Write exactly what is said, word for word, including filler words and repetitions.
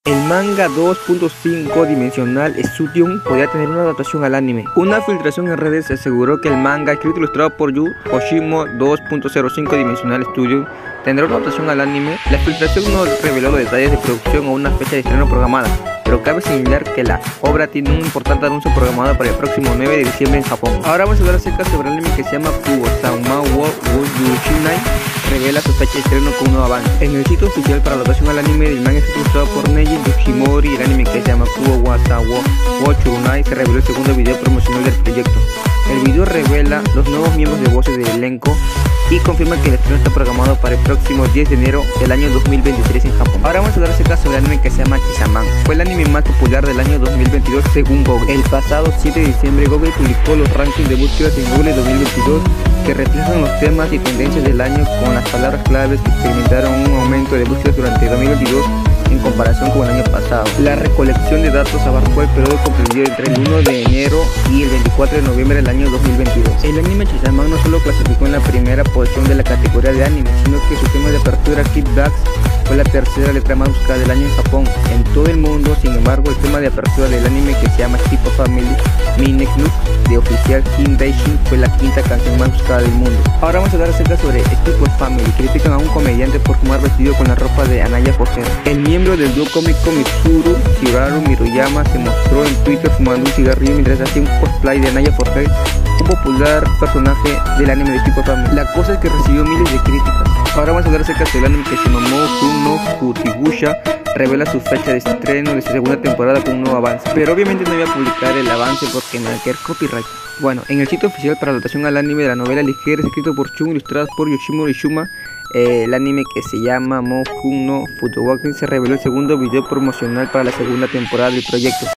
El manga dos punto cinco dimensional Studium podría tener una adaptación al anime. Una filtración en redes aseguró que el manga, escrito y ilustrado por Yu Hoshimo dos punto cero cinco dimensional Studium, tendrá una adaptación al anime. La filtración no reveló los detalles de producción o una fecha de estreno programada, pero cabe señalar que la obra tiene un importante anuncio programado para el próximo nueve de diciembre en Japón. Ahora vamos a hablar acerca sobre el anime que se llama Kubo-sama wo Yushinai. Revela su fecha de estreno con un nuevo avance. En el sitio oficial para la adaptación al anime del manga ilustrado por Neji Yukimori, el anime que se llama Kubo-sama wo Yushinai, se reveló el segundo video promocional del proyecto. El video revela los nuevos miembros de voces del elenco y confirma que el estreno está programado para el próximo diez de enero del año dos mil veintitrés en Japón. Ahora vamos a hablar acerca sobre el anime que se llama Chisaman. Fue el anime más popular del año dos mil veintidós según Google. El pasado siete de diciembre Google publicó los rankings de búsquedas en Google dos mil veintidós que reflejan los temas y tendencias del año con las palabras claves que experimentaron un aumento de búsquedas durante dos mil veintidós en comparación con el año pasado. La recolección de datos abarcó el periodo comprendido entre el uno de enero y el veinticuatro de noviembre del año dos mil veintidós. El anime Chisaman no solo clasificó en la primera posición de la categoría de anime, sino que su tema de apertura Kickbacks fue la tercera letra más buscada del año en Japón. En todo el mundo, sin embargo, el tema de apertura del anime que se llama Spy x Family Minecraft de oficial Kim Daishin fue la quinta canción más buscada del mundo. Ahora vamos a hablar acerca sobre Spy x Family. Critican a un comediante por fumar vestido con la ropa de Anaya Foster. El miembro del dúo cómico Mitsuru Shiraru Miroyama se mostró en Twitter fumando un cigarrillo mientras hacía un cosplay de Anaya Foster, un popular personaje del anime de Spy x Family. La cosa es que recibió miles de críticas. Ahora vamos a hablar acerca del anime que se llamó Moku no Futigusha. Revela su fecha de estreno de su segunda temporada con un nuevo avance, pero obviamente no voy a publicar el avance porque me va a quedar copyright. Bueno, en el sitio oficial para la adaptación al anime de la novela ligera escrito por Chun, ilustradas por Yoshimori Shuma, eh, el anime que se llama Moku no Futogaki, se reveló el segundo video promocional para la segunda temporada del proyecto.